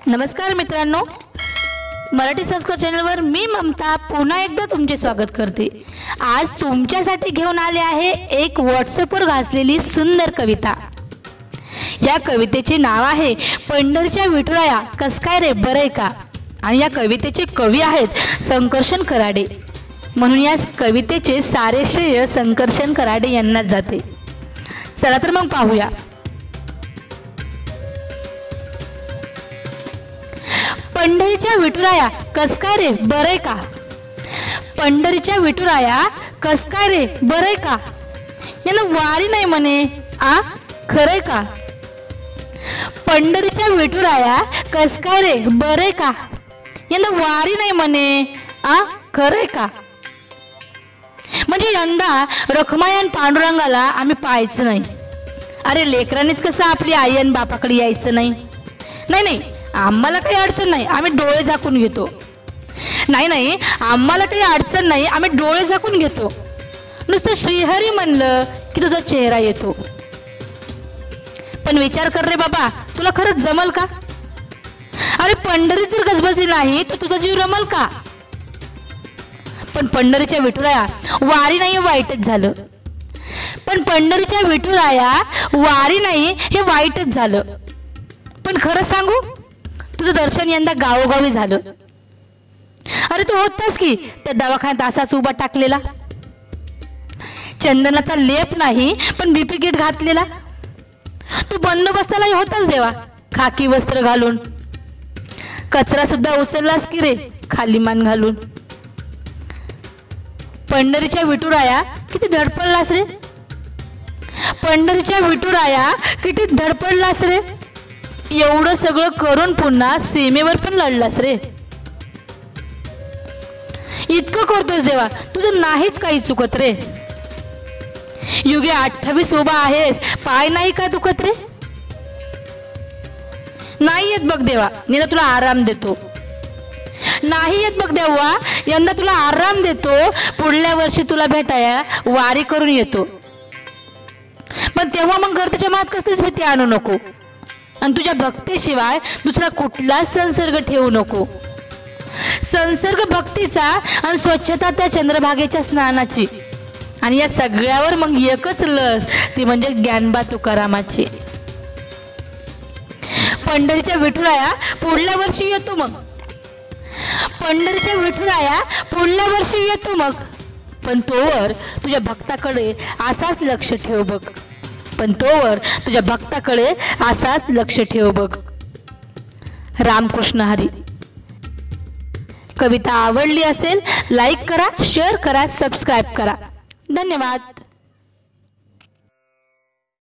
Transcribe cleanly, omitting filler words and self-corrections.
नमस्कार मित्रांनो, मराठी संस्कार चॅनलवर मी ममता पुन्हा एकदा तुमचे स्वागत करते। आज तुमच्यासाठी घेऊन आले आहे एक व्हॉट्सअपवर घासलेली सुंदर कविता। या कवितेचे नाव आहे पंढरीच्या विठुराया कस काय रे बरे का। आणि या कवितेचे कवी आहेत संकर्षण कराडे, म्हणून या कवितेचे सारे श्रेय संकर्षण कराडे यांनाच जाते। चला तर मग पाहूया। पंढरीच्या विठुराया कस काय रे बरे का। पंढरीच्या विठुराया कस काय रे बरे का। यांना वारी नाही म्हणे आ खरे का। पंढरीच्या विठुराया कस काय रे बरे का। यांना वारी नाही म्हणे आ खरे का। म्हणजे यंदा रखमायन पांडुरंगाला आम्ही पाहायचं नाही। अरे लेकरांनीच कसं आपली आई आणि बापाकडे यायचं नाही। नाही नाही आम्हाला काही अडचण नाही, आम्ही डोळे झाकून घेतो। नाही नाही आम्हाला काही अडचण नाही, आम्ही डोळे झाकून घेतो। नुसतं श्रीहरी म्हणलं की तुझा चेहरा येतो। पण विचार कर रे बाबा, तुला खरंच जमल का। अरे पंढरी जर गजबजली नाही तर तुझा जीव रमल का। पण पंढरीच्या विठुराया वारी नाही वाईटच झालं। पण पंढरीच्या विठुराया वारी नाही हे वाईटच झालं। पण खरं सांगू, तुझं दर्शन यंदा गावोगावी झालं। अरे तू होतास की त्या दवाखान्यात असाच उभा टाकलेला। चंदनाचा लेप नाही पण बीपी किट घातलेला। तू बंदोबस्ताला होतास देवा खाकी वस्त्र घालून। कचरा सुद्धा उचललास की रे खाली मान घालून। पंढरीच्या विठुराया किती धडपडलास रे। पंढरीच्या विठुराया किती धडपडलास रे। एवढं सगळं करून पुन्हा सीमेवर पण लढलास रे। इतकं करतोस देवा तुझं नाहीच काही चुकत रे। युगे 28 उभा आहेस, पाय नाही का दुखत रे। नाही येत बघ देवा यंदा तुला आराम देतो। नाही येत बघ देवा यंदा तुला आराम देतो। पुढल्या वर्षी तुला भेटाया वारी करून येतो। पण तेव्हा मग घरच्या मात कसलीच भीती आणू नको। आणि तुझ्या भक्तीशिवाय दुसरा कुठलाच संसर्ग ठेवू नको। संसर्ग भक्तीचा आणि स्वच्छता त्या चंद्रभागेच्या स्नानाची। आणि या सगळ्यावर मग एकच लस, ती म्हणजे ज्ञानबा तुकारामाची। पंढरीच्या विठुराया पुढल्या वर्षी येतो मग। पंढरीच्या विठुराया पुढल्या वर्षी येतो मग। पण तोवर तुझ्या भक्ताकडे असाच लक्ष ठेव बघ। पण तोवर तुझ्या भक्ताकडे असाच लक्ष ठेव बघ। रामकृष्ण हरी। कविता आवडली असेल लाईक करा, शेअर करा, सबस्क्राईब करा। धन्यवाद।